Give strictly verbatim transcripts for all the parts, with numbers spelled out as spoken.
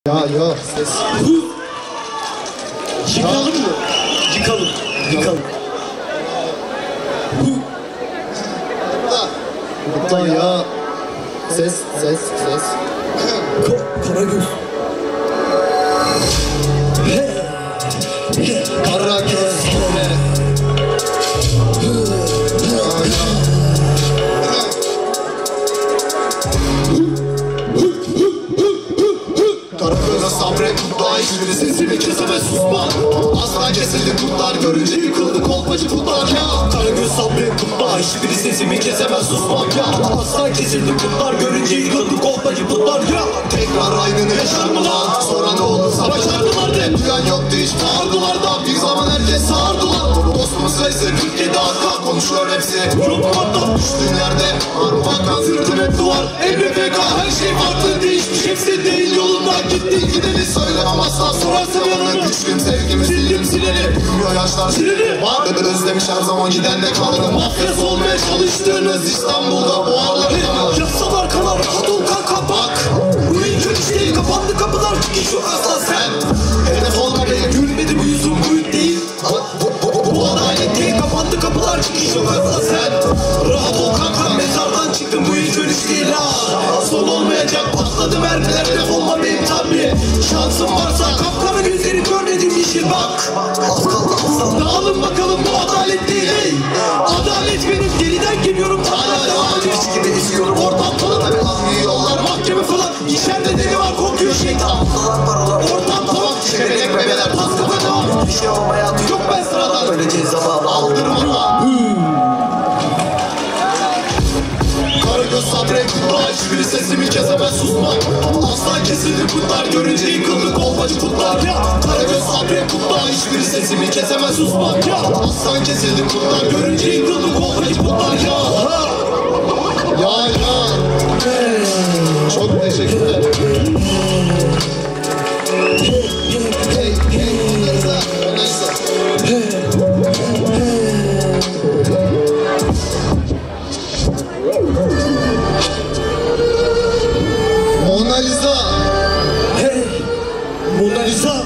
Ya yok ses. Yıkalım mı? Yıkalım. Yıkalım. Hatta ya ses ses ses. Karagöz. Karagöz hele. Karagöz'e sabret kutlar, hiçbiri sesini kesemez susma. Asla kesildi kutlar, görünce yıkıldı kolpacı kutlar ya. Karagöz sabret kutlar, hiçbiri sesimi kesemez susmam ya. Asla kesildi kutlar, görünce yıkıldı kolpacı kutlar ya. Tekrar aynını yaşar mı lan? Sonra ne olursa başardılar de. Duyan yoktu hiç bağırdılar da. Bir zaman herkes sağırdılar. Dostumuz sayısı kırk yedi arka konuşuyor hepsi. Yok hatta Düştüğün yerde Arbakan sırtım hep duvar. Emre F K her şey farklı değişmiş. Hepsi değil yolundan gitti gideni söylemem asla. Sorarsa yanına düştüm sevgimi sildim sileni. Bilmiyor yaşlar sileni. Var özlemiş her zaman giden de kaldı. Mafyası olmaya çalıştığınız İstanbul'da bu ağlar kanal. yasalar kanar, rahat ol kanka bak. Bu ilk önüş değil, kapandı kapılar. Şu asla sen hedef olma benim. Gülmedi bu yüzüm büyük değil. Bu, bu, bu, bu, bu adalet değil. Kapandı kapılar, Şu asla sen rahat ol kanka, mezardan çıktım bu ilk ölüş değil ha. Son olmayacak, patladı mermiler, defolma benim tabi. Şansım varsa kapkara gözleri görmedim yeşil bak. Dağılın bakalım, bu adalet değil hey. Adalet benim, geriden geliyorum. hala devam ediş gibi istiyorum. Ortam falan tabi almıyor yollar. Mahkeme falan, içeride deli var, kokuyor şeytan. Ortam tamam, Şebelek bebeler tas kafa devam. bir şey olmaya yok ben sıradan. Öleceğiz ama aldırma lan. Karagöz sabret kutlar, hiçbiri sesimi kesemez susma. Asla kesildi kutlar, görünce yıkıldı kolpacı kutlar ya. Karagöz sabret kutlar, hiçbiri sesimi kesemez susma ya. Asla kesildi kutlar, görünce yıkıldı kolpacı kutlar ya. Ya ya. Çok teşekkürler. Hey hey neyse neyse. Mona Lisa. Hey, Mona Lisa.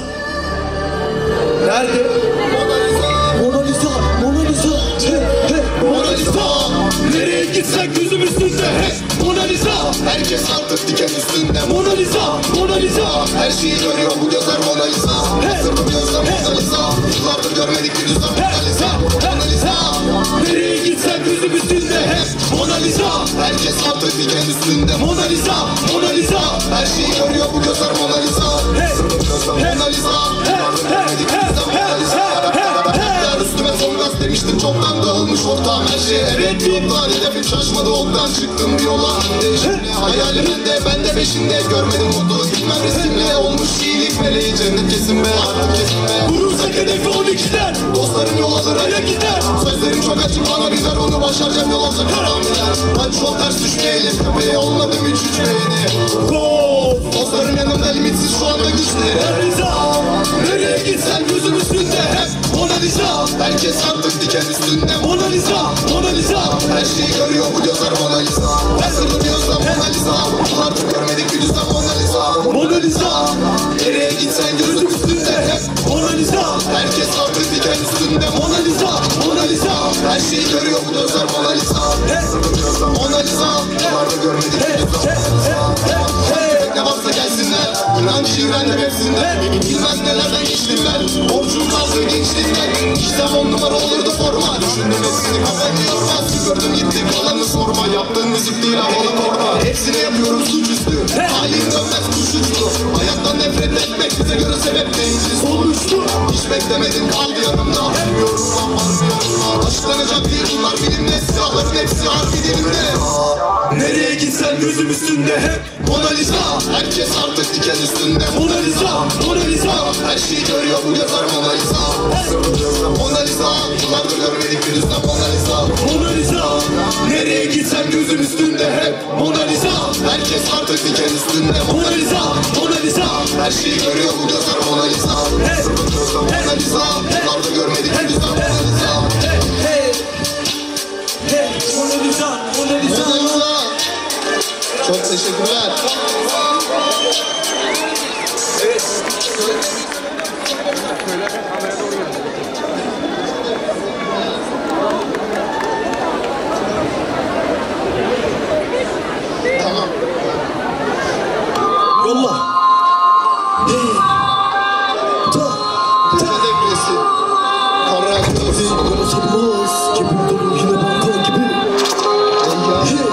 Nerede? Mona Lisa. Mona Lisa, Mona Lisa. Hey, hey, Mona Lisa. nereye gitsen gözüm üstünde. Hey, Mona Lisa. Herkes artık diken üstünde. Mona Lisa, Mona Lisa. Her şeyi görüyor bu gözler Mona Lisa. Hey. Sırrımıyorsa Mona Lisa. Yıllardır görmedik bir düzen Mona Lisa. Mona Lisa. Nereye gitsen gözüm üstünde. Hey, Mona Lisa. Herkes artık diken üstünde. Mona Lisa, Mona Lisa. Her şeyi görüyor bu gözler Mona Lisa. Hey. Sırrımıyorsa Mona Lisa. Yıllardır görmedik bir düzen Mona Lisa. Ben üstüme son gaz demiştim, çoktan dağılmış ortağım her şey. Evet yollar hedefim şaşmadı, oktan çıktım bir yola. Şimdi hayalim bende, ben de peşinde. Görmedim mutlu gitmem resimle. Olmuş iyilik meleği, cennet kesin be, artık kesin be. Vurursak hedefi on ikiden. Dostlarım yol alır aya gider. Sözlerim çok açık bana bizer, onu başaracağım yol olsa karam biler. Hadi çok ters düşmeyelim, köpeği olmadım üç üç beyni. Gol. Dostlarım yanımda limitsiz şu anda güçleri. Mona Lisa. Nereye gitsen gözüm üstünde. Hep Mona Lisa. Herkes artık diken üstünde. Mona Lisa, Mona Lisa. Her şeyi görüyor bu gözler Mona Lisa. Her sırrımıyorsa Mona Lisa. Yıllardır görmedik bir düzen Mona Lisa. Mona Lisa. Nereye gitsen gözüm üstünde hep. Mona Lisa. Herkes artık diken üstünde. Mona Lisa, Mona Lisa. Her şeyi görüyor bu gözler Mona Lisa. Hey. Sırrımıyorsa Mona Lisa. Yıllardır görmedik bir düzen Mona Lisa. Ne varsa gelsinler. İnan ki öğrendim hepsinden. Bilmez nelerden geçtim ben. Borcum kaldı gençliğimden. İşte on numara olurdu forma. Düşündüm hepsini kafam yormaz. Gördüm gittim kalanı sorma. Yaptığın müzik değil havalı korma. Hepsini yapıyorum suçüstü. Halim dönmez kuşuçlu. Hayattan nefret etmek bize göre sebep değildi. Olmuştu. Hiç beklemedim kaldı yanımda. Bilmiyorum lan varmıyorum lan. Açıklanacak değil bunlar bilimde. Silahların hepsi harbi dilimde. Nereye gitsen gözüm üstünde. Hep Mona Lisa. Herkes artık diken üstünde. Mona Lisa, Mona Lisa. Her şeyi görüyor bu gözler Mona Lisa. Mona Lisa. Yıllardır görmedik bir düzen Mona Lisa. Mona Lisa. Nereye gitsen gözüm üstünde. Hep Mona Lisa. Herkes artık diken üstünde. Mona Lisa, Mona Lisa. Her şeyi görüyor bu gözler Mona Lisa. Hey. Mona Lisa. Yıllardır görmedik bir düzen Mona Lisa. Hey, hey. Hey, Mona Lisa, Mona Lisa. Mona Lisa. Çok teşekkürler. Hey. Ta. Gece depresi. Kara göz. Yaratılmaz. Cebim dolu yine banka gibi. Hey.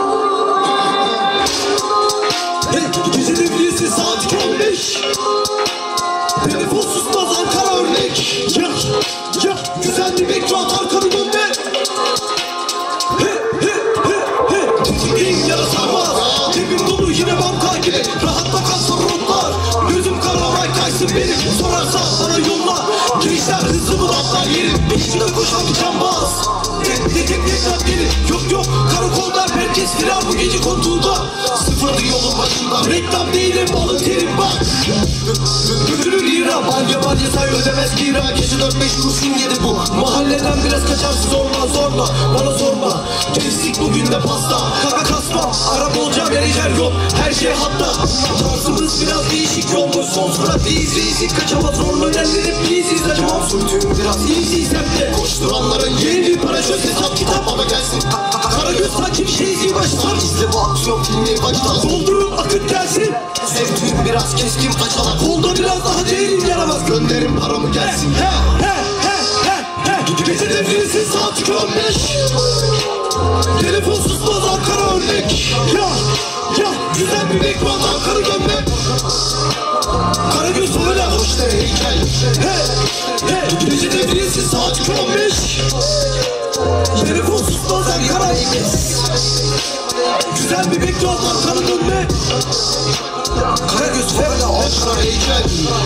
Hey. Gece devriyesi saat iki on beş. Telefonsuz baz Ankara örnek. Ya. Ya. Güzel bir background arkanı dönme. He he he he. Titriyim yaratamaz. Cebim dolu yine banka gibi. Rahatla kalsın rotlar. Gözüm kararay kaysın benim. Sorarsan bana yolla. Gençler hızlı mı atlar yerin. İçine koşan bir cambaz. Tek tek tek tek gelin. Yok yok karakolda herkes firar bu gece kontuğunda. Sıfırdı yolun başında. Reklam değilim balın terim bak. Götürür lira. Balya balya say ödemez kira. Gece dört beş kurşun yedi bu. Mahalleden biraz kaçarsın zorla zorla. Bana sorma. Kestik bugün de pasta. Kaka kasma. Araba olacağım menajer yok. Her şey hatta. Tarzımız biraz değişik yolmuş. Son surat değiliz reisik. Kaçamaz zorla ellerim biziz. Acımam sürtüğüm biraz iyiysem de. Koşturanların yeni bir paraşüt hesap kitap bana gelsin. Karagöz sanki bir şeysi başlar. İzle bu aksiyon filmi başta. Doldurun akıt gelsin. Sevdiğim biraz keskin paçalar. Kolda biraz daha değilim yaramaz. Gönderin paramı gelsin. He he he he he. Gece devriyesi saat iki on beş. Telefonsuz baz Ankara örnek. Ya ya güzel bir background Ankara gömlek. Karagöz söyle. Hoşta heykel. He he. Gece devriyesi saat iki on beş. Telefonsuz baz Ankara örnek. Güzel bir background Ankara dönme. Karagöz söyle. Hoşta heykel.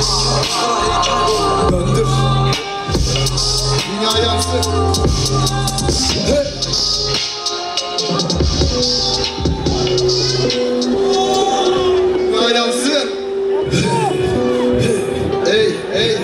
Döndür. Dünya yansın. He. Dünya yansın. Ey ey.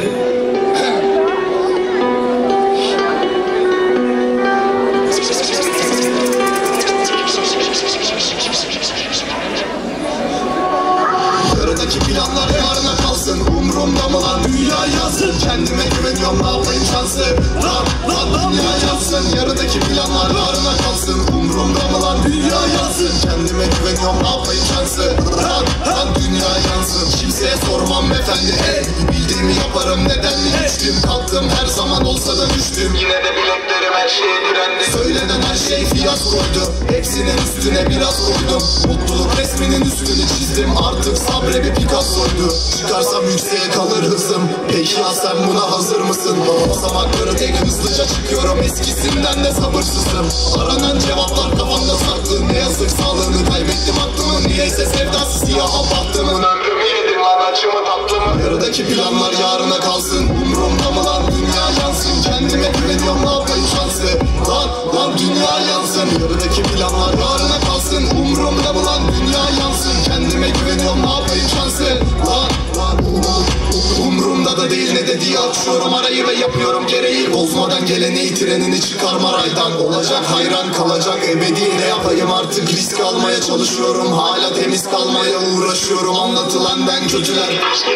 Yarındaki planlar yarına kalsın. Umrumda mı lan dünya yansın. Kendime güveniyorum ne yapayım şansı. Lan lan lan dünya yansın. Yarındaki planlar yarına kalsın. Umrumda mı lan dünya yansın. Kendime güveniyorum ne yapayım şansı. Lan lan dünya yansın. Kimseye sormam efendi. Hey bildiğimi yaparım neden mi güçlüyüm. Kalktım her zaman olsa da düştüm. Yine de bileklerim her şeye direndi. Söylenen her şey fiyaskoydu. Hepsinin üstüne biraz koydum. Mutluluk resminin üstünü çizdim. Artık sabre bir Picasso'ydu. Çıkarsam yükseğe kalır hızım. Peki ya sen buna hazır mısın? Basamakları tek hızlıca çıkıyorum. Eskisinden de sabırsızım. Aranan cevaplar kafamda saklı. Ne yazık sağlığını kaybettim aklımın. Niyeyse sevdası siyaha baktımın. Ömrümü yedim lan acımı tatlımı. Yarıdaki planlar yarına kalsın. Umrumda mı lan dünya yansın. Kendime güveniyorum ne yapayım şansı. Lan lan dünya yansın. Yarıdaki planlar yarına kalsın. Umrumda mı lan dünya yansın. Kendime güveniyorum ne yapayım şansı. Lan lan umrumda da değil ne dediği açıyorum arayı ve yapıyorum gereği. Bozmadan geleni trenini çıkarma raydan. Olacak hayran kalacak ebedi. Ne yapayım artık risk almaya çalışıyorum. Hala temiz kalmaya uğraşıyorum. Anlatılan ben kötüler.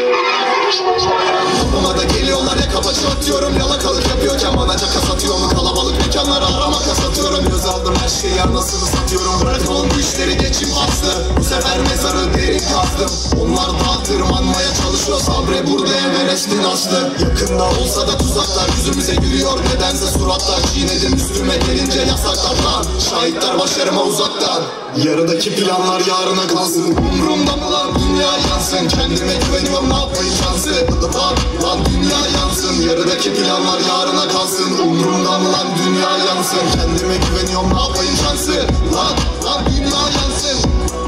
Kapıma da geliyorlar ya kabaça atıyorum. Yalakalık yapıyorken bana caka satıyor mu? Kalabalık mekanları arama kasatıyorum. Göz aldım her şeyi anasını satıyorum. Bırakın oğlum bu işleri geçim bastı. Bu sefer mezarı derin kazdım. Onlar daha tırmanmaya çalışıyor. Sabre burada Everest'in aslı. Yakında olsa da tuzaklar yüzümüze gülüyor. Nedense suratlar çiğnedim üstüme gelince yasaklar lan. Şahitler başarıma uzaktan. Yarıdaki planlar yarına kalsın. Umrumda mı lan dünya yansın. Kendime güveniyorum ne yapayım şansı. Lan lan dünya yansın. Yarıdaki planlar yarına kalsın. Umrumda mı lan dünya yansın. Kendime güveniyorum ne yapayım şansı. Lan lan dünya yansın.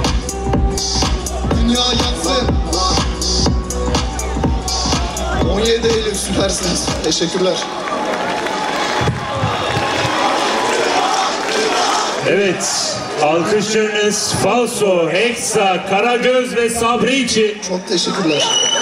Dünya yansın. Lan. on yedi Eylül süpersiniz. Teşekkürler. Evet, alkışlarınız Falso, Hexa, Karagöz ve Sabri için. Çok teşekkürler.